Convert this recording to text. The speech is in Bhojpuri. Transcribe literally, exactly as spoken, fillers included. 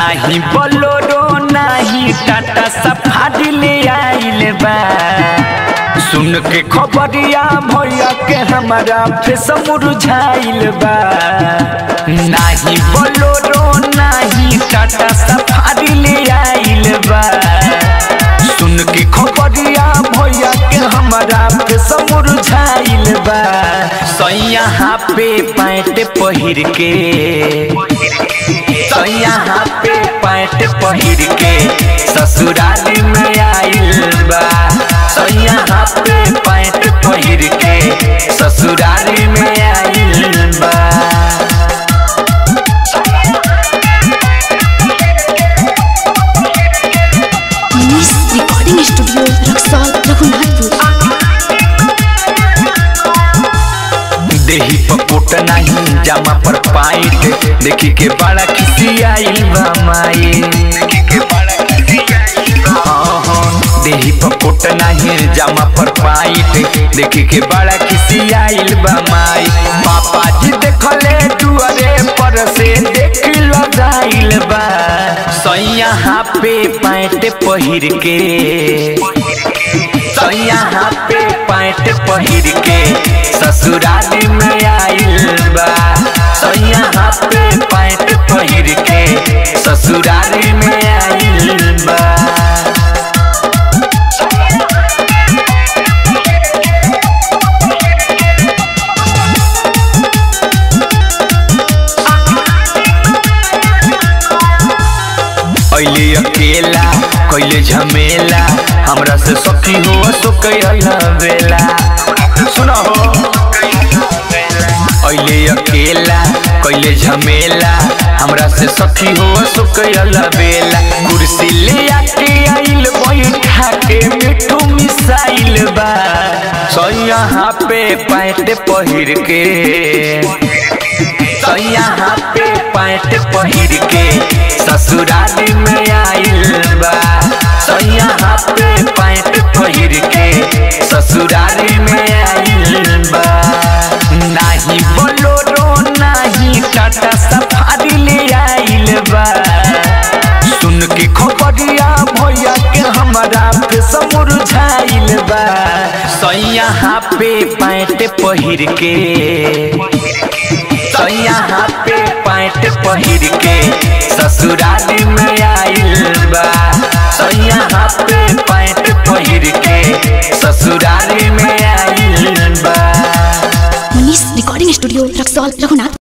नाही बोलोरो नाही टाटा सफारी ले आइल बा। सुन के खबरिया भैया के हमारा फेस मुरझाइल बा। नाही बोलोरो नाही टाटा सफारी ले आइल बा। सुन के खबरिया भैया के हमारा फेस मुरझाइल बा। सैया पे पैंट पहिर के सैया पे पैंट पहिर के ससुराल में आइल बा। सैया पे पैंट पहिर के ससुराल में आइल बा। Recording studio Raxaul Raghunathpur. देही पकोट नहीं जामा पर पाइट देखी के बड़ा खिसी आइल बा माई। हाँ हाँ देही पकोट नहीं जामा पर पाइट देखी के बड़ा खिसी आइल बा माई। पापा जी देखले दुआरे पर से देख लगाइल बा। सैया पे पैंट पहिर के सैया पे पैंट पहिर के ससुराल में आइल बा। सैया पे पैंट पहिर के ससुराल में आइल बा। अइले अकेला कैले झमेला हमरा से सखी हो सो बेला। सुनो हो अइले अकेला कैले झमेला हमरा से सखी हो सो बेला। कुर्सी ले आके आइल बैठा के मिठू मिसाइल बा। सैया पे पैंट पहिर के सैया पे पैंट पहिर के ससुराल में आइल बा। सैया पे पैंट पहिर के ससुराल में आइल बा। नाही बोलोरो नाही टाटा सफारी ले आइल बा। सुन के खबरिया भैया के हमारा फेस मुरझाइल बा। सैया पे पैंट पहिर के सैया पे पैंट पहिर के ससुराल में आइल बा। सैया पे पैंट पहिर के ससुराल में आइल बा। Manish recording studio Raxaul Raghunath.